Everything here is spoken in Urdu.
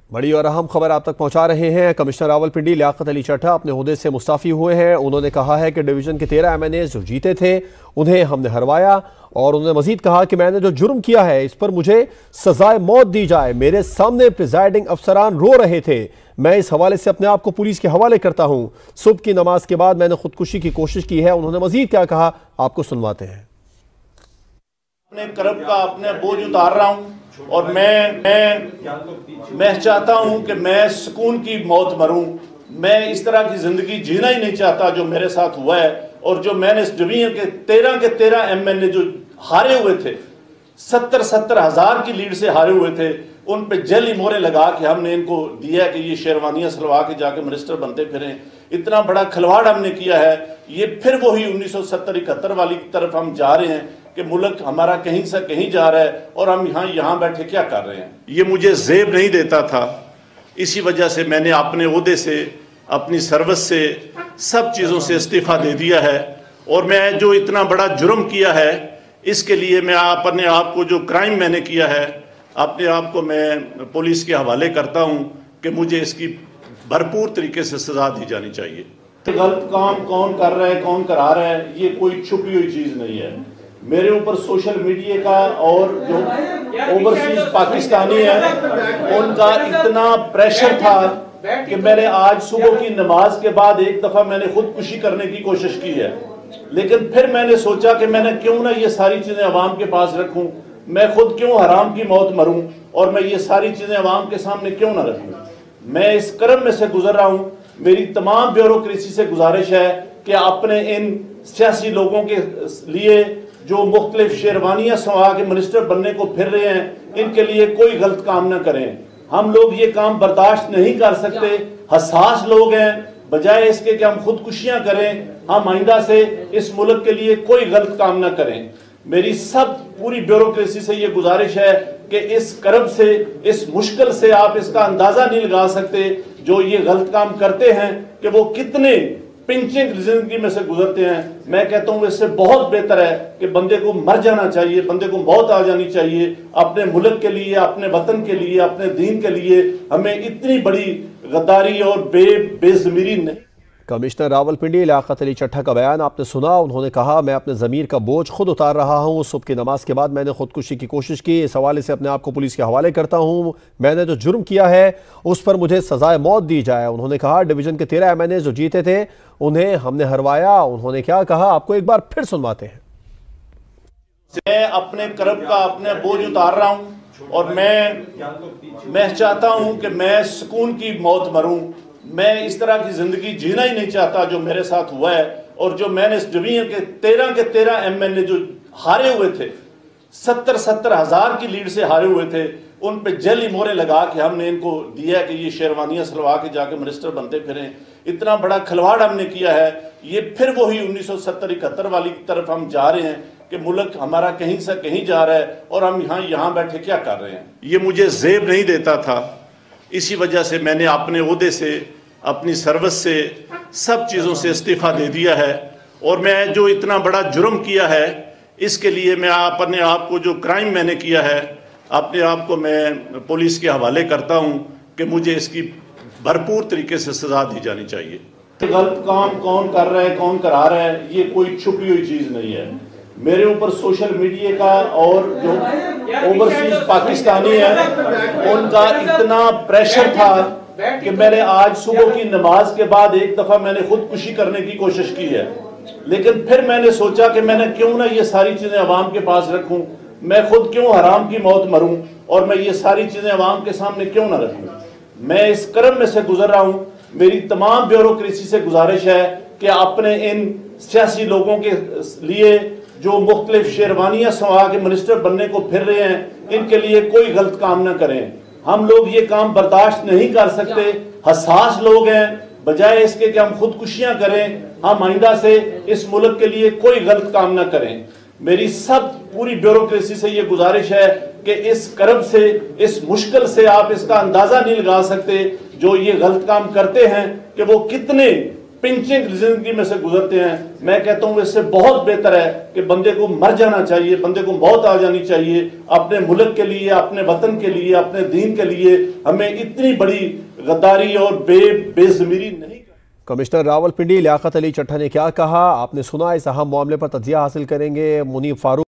بڑی اور اہم خبر آپ تک پہنچا رہے ہیں۔ کمشنر راولپنڈی لیاقت علی چٹھا اپنے عہدے سے مستعفی ہوئے ہیں۔ انہوں نے کہا ہے کہ ڈویژن کے 13 MNAs جو جیتے تھے انہیں ہم نے ہروایا، اور انہوں نے مزید کہا کہ میں نے جو جرم کیا ہے اس پر مجھے سزائے موت دی جائے۔ میرے سامنے پریزائڈنگ افسران رو رہے تھے، میں اس حوالے سے اپنے آپ کو پولیس کے حوالے کرتا ہوں۔ صبح کی نماز کے بعد میں نے خودکشی کی کوشش کی ہے۔ انہوں نے مزید کیا کہا آپ کو سنواتے ہیں۔ اپنے کرب کا اپنے بوجھ اتار رہا ہوں، اور میں چاہتا ہوں کہ میں سکون کی موت مروں۔ میں اس طرح کی زندگی جینا ہی نہیں چاہتا جو میرے ساتھ ہوا ہے، اور جو میں نے اس ڈویژن کے 13 MNA جو ہارے ہوئے تھے، 70 ہزار کی لیڈ سے ہارے ہوئے تھے، ان پہ جعلی مورے لگا کے ہم نے ان کو دیا کہ یہ شیروانیاں سلوا کے جا کے منسٹر بنتے پھریں۔ اتنا بڑا کھلواڑ ہم نے کیا ہے۔ یہ پھر وہی 1970-71 والی طرف ہم جا رہے ہیں کہ ملک ہمارا کہیں سے کہیں جا رہا ہے، اور ہم یہاں بیٹھے کیا کر رہے ہیں۔ یہ مجھے زیب نہیں دیتا تھا، اسی وجہ سے میں نے اپنے عہدے سے، اپنی سروس سے، سب چیزوں سے استعفیٰ دے دیا ہے، اور میں جو اتنا بڑا جرم کیا ہے اس کے لیے میں اپنے آپ کو، جو کرائم میں نے کیا ہے، اپنے آپ کو میں پولیس کے حوالے کرتا ہوں کہ مجھے اس کی بھرپور طریقے سے سزا دی جانی چاہیے۔ غلط کام کون کر رہا ہے، کون کرا رہا ہے، یہ کوئی چھپی ہوئی چیز نہیں ہے۔ میرے اوپر سوشل میڈیا کا اور جو اوورسیز پاکستانی ہیں ان کا اتنا پریشر تھا کہ میں نے آج صبح کی نماز کے بعد ایک دفعہ میں نے خودکشی کرنے کی کوشش کی ہے، لیکن پھر میں نے سوچا کہ میں نے کیوں نہ یہ ساری چیزیں عوام کے پاس رکھوں، میں خود کیوں حرام کی موت مروں، اور میں یہ ساری چیزیں عوام کے سامنے کیوں نہ رکھوں۔ میں اس کرم میں سے گزر رہا ہوں۔ میری تمام بیوروکریسی سے گزارش ہے کہ اپنے ان سیاسی لوگوں کے لیے جو مختلف شیروانیاں سوا کے منسٹر بننے کو پھر رہے ہیں، ان کے لیے کوئی غلط کام نہ کریں۔ ہم لوگ یہ کام برداشت نہیں کر سکتے، حساس لوگ ہیں۔ بجائے اس کے کہ ہم خودکشیاں کریں، ہم آئندہ سے اس ملک کے لیے کوئی غلط کام نہ کریں۔ میری پوری بیوروکریسی سے یہ گزارش ہے کہ اس کرب سے، اس مشکل سے آپ اس کا اندازہ نہیں لگا سکتے جو یہ غلط کام کرتے ہیں کہ وہ کتنے پنچنگ زندگی میں سے گزرتے ہیں۔ میں کہتا ہوں اس سے بہت بہتر ہے کہ بندے کو مر جانا چاہیے، بندے کو موت آ جانی چاہیے، اپنے ملک کے لیے، اپنے وطن کے لیے، اپنے دین کے لیے۔ ہمیں اتنی بڑی غداری اور بے ضمیری نہیں۔ کمشنر راولپنڈی لیاقت علی چٹھا کا بیان آپ نے سنا۔ انہوں نے کہا میں اپنے ضمیر کا بوجھ خود اتار رہا ہوں۔ صبح کی نماز کے بعد میں نے خودکشی کی کوشش کی، اس حوالے سے اپنے آپ کو پولیس کے حوالے کرتا ہوں۔ میں نے جو جرم کیا ہے اس پر مجھے سزائے موت دی جائے۔ انہوں نے کہا ڈویژن کے 13 MNAs جو جیتے تھے انہیں ہم نے ہروایا۔ انہوں نے کیا کہا آپ کو ایک بار پھر سنواتے ہیں۔ میں اپنے کرب کا اپنے بوجھ اتار رہا ہوں، اور میں چاہتا ہوں کہ میں سکون کی موت مروں۔ میں اس طرح کی زندگی جینا ہی نہیں چاہتا جو میرے ساتھ ہوا ہے، اور جو میں نے اس ڈویژن کے 13 MNA جو ہارے ہوئے تھے، 70 ہزار کی لیڈ سے ہارے ہوئے تھے، ان پہ جعلی مورے لگا کے ہم نے ان کو دیا کہ یہ شیروانیاں سلوا کے جا کے منسٹر بنتے پھریں۔ اتنا بڑا کھلواڑ ہم نے کیا ہے۔ یہ پھر وہی 1970-71 والی طرف ہم جا رہے ہیں کہ ملک ہمارا کہیں سے کہیں جا رہا ہے، اور ہم یہاں بیٹھے کیا کر رہے ہیں۔ یہ مجھے زیب نہیں دیتا تھا، اسی وجہ سے میں نے اپنے عہدے سے، اپنی سروس سے، سب چیزوں سے استعفیٰ دے دیا ہے، اور میں جو اتنا بڑا جرم کیا ہے اس کے لیے میں اپنے آپ کو، جو کرائم میں نے کیا ہے، اپنے آپ کو میں پولیس کے حوالے کرتا ہوں کہ مجھے اس کی بھرپور طریقے سے سزا دی جانی چاہیے۔ غلط کام کون کر رہا ہے، کون کرا رہا ہے، یہ کوئی چھپی ہوئی چیز نہیں ہے۔ میرے اوپر سوشل میڈیا کا اور جو اوورسیز پاکستانی ہیں ان کا اتنا پریشر تھا کہ میں نے آج صبح کی نماز کے بعد ایک دفعہ میں نے خودکشی کرنے کی کوشش کی ہے، لیکن پھر میں نے سوچا کہ میں نے کیوں نہ یہ ساری چیزیں عوام کے پاس رکھوں، میں خود کیوں حرام کی موت مروں، اور میں یہ ساری چیزیں عوام کے سامنے کیوں نہ رکھوں۔ میں اس کرم میں سے گزر رہا ہوں۔ میری تمام بیوروکریسی سے گزارش ہے کہ اپنے ان سیاسی لوگوں کے لیے جو مختلف شیروانیاں سوا کے منسٹر بننے کو پھر رہے ہیں، ان کے لیے کوئی غلط کام نہ کریں۔ ہم لوگ یہ کام برداشت نہیں کر سکتے، حساس لوگ ہیں۔ بجائے اس کے کہ ہم خودکشیاں کریں، ہم آئندہ سے اس ملک کے لیے کوئی غلط کام نہ کریں۔ میری پوری بیوروکریسی سے یہ گزارش ہے کہ اس کرب سے، اس مشکل سے آپ اس کا اندازہ نہیں لگا سکتے جو یہ غلط کام کرتے ہیں کہ وہ کتنے पिंचिंग जिंदगी में से गुजरते हैं। मैं कहता हूँ इससे बहुत बेहतर है कि बंदे को मर जाना चाहिए, बंदे को मौत आ जानी चाहिए। अपने मुल्क के लिए, अपने वतन के लिए, अपने दीन के लिए हमें इतनी बड़ी गद्दारी और बेज़मीरी नहीं। कमिश्नर रावलपिंडी लियाकत अली चट्टा ने क्या कहा आपने सुना। इस अहम मामले पर तज्जिया हासिल करेंगे मुनीब फारूक।